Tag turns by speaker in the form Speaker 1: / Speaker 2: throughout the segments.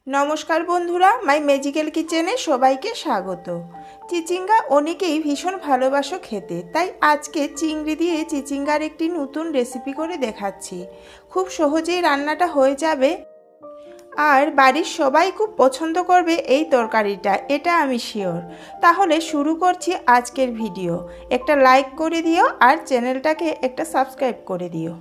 Speaker 1: नमस्कार बंधुरा माई मैजिकल किचेने सबाइके स्वागत। चिचिंगा अनेकेई भीषण भालोबासो खेते, ताई आजके चिंगड़ी दिए चिचिंगार एकटी नतून रेसिपि करे देखाच्छि। खूब सहजेई रान्नाटा हये जाबे और बाड़ीर सबाई खूब पछंद करबे এই তরকারিটা, এটা আমি শিওর। তাহলে শুরু করছি আজকের ভিডিও। একটা লাইক করে দিও আর চ্যানেলটাকে একটা সাবস্ক্রাইব করে দিও।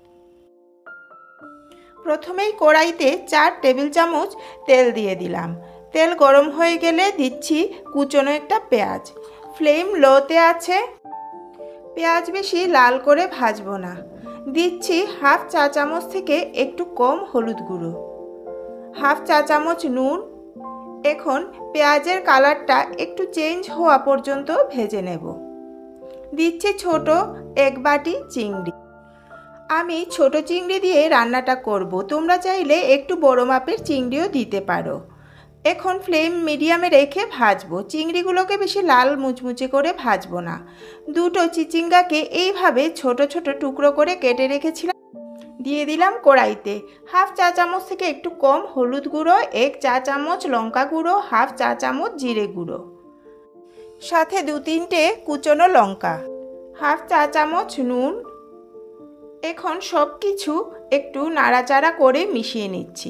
Speaker 1: প্রথমেই কড়াইতে 4 টেবিল চামচ তেল দিয়ে দিলাম। তেল গরম হয়ে গেলে দিচ্ছি কুচনো একটা পেঁয়াজ। ফ্লেম লোতে আছে। পেঁয়াজ বেশি লাল করে ভাজবো না। দিচ্ছি হাফ চা চামচ থেকে একটু কম হলুদ গুঁড়ো, হাফ চা চামচ নুন। এখন পেঁয়াজের কালারটা একটু চেঞ্জ হওয়া পর্যন্ত ভেজে নেব। দিচ্ছি ছোট এক বাটি চিংড়ি। আমি ছোট চিংড়ি দিয়ে রান্নাটা করব, তোমরা চাইলে একটু বড় মাপের চিংড়িও দিতে পারো। এখন ফ্লেম মিডিয়ামে রেখে ভাজবো। চিংড়িগুলোকে বেশি লাল মুচমুচে করে ভাজবো না। দুটো চিচিঙ্গাকে এইভাবে ছোট ছোট টুকরো করে কেটে রেখেছিলাম, দিয়ে দিলাম কড়াইতে। হাফ চা চামচ থেকে একটু কম হলুদ গুঁড়ো, 1 চা চামচ লঙ্কা গুঁড়ো, হাফ চা চামচ জিরে গুঁড়ো, সাথে 2-3টে কুচনো লঙ্কা, হাফ চা চামচ নুন। এখন সব কিছু একটু নাড়াচাড়া করে মিশিয়ে নিচ্ছি।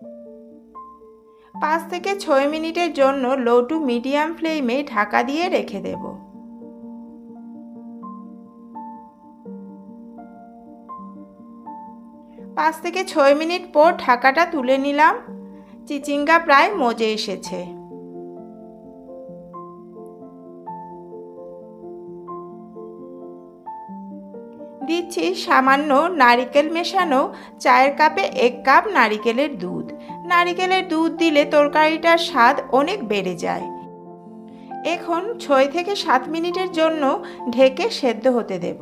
Speaker 1: 5 থেকে 6 মিনিটের জন্য লো টু মিডিয়াম ফ্লেমে ঢাকা দিয়ে রেখে দেব। পাঁচ থেকে 6 মিনিট পর ঢাকাটা তুলে নিলাম। চিচিঙ্গা প্রায় মজে এসেছে। দিচ্ছি সামান্য নারিকেল মেশানো চায়ের কাপে 1 কাপ নারিকেলের দুধ। নারিকেলের দুধ দিলে তরকারিটার স্বাদ অনেক বেড়ে যায়। এখন 6 থেকে 7 মিনিটের জন্য ঢেকে সেদ্ধ হতে দেব।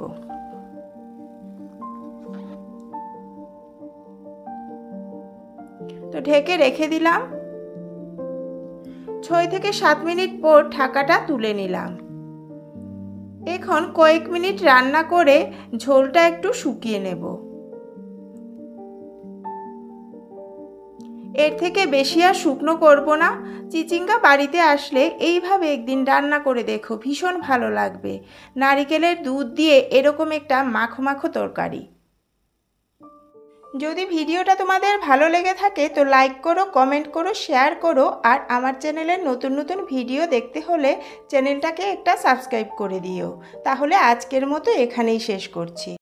Speaker 1: তো ঢেকে রেখে দিলাম। 6 থেকে 7 মিনিট পর ঢাকাটা তুলে নিলাম। এখন কয়েক মিনিট রান্না করে ঝোলটা একটু শুকিয়ে নেব। এর থেকে বেশি আর শুকনো করব না। চিচিঙ্গা বাড়িতে আসলে এইভাবে একদিন রান্না করে দেখো, ভীষণ ভালো লাগবে। নারিকেলের দুধ দিয়ে এরকম একটা মাখো মাখো তরকারি। যদি ভিডিওটা তোমাদের ভালো লেগে থাকে তো লাইক করো, কমেন্ট করো, শেয়ার করো। আর আমার চ্যানেলের নতুন নতুন ভিডিও দেখতে হলে চ্যানেলটাকে একটা সাবস্ক্রাইব করে দিও। তাহলে আজকের মতো এখানেই শেষ করছি।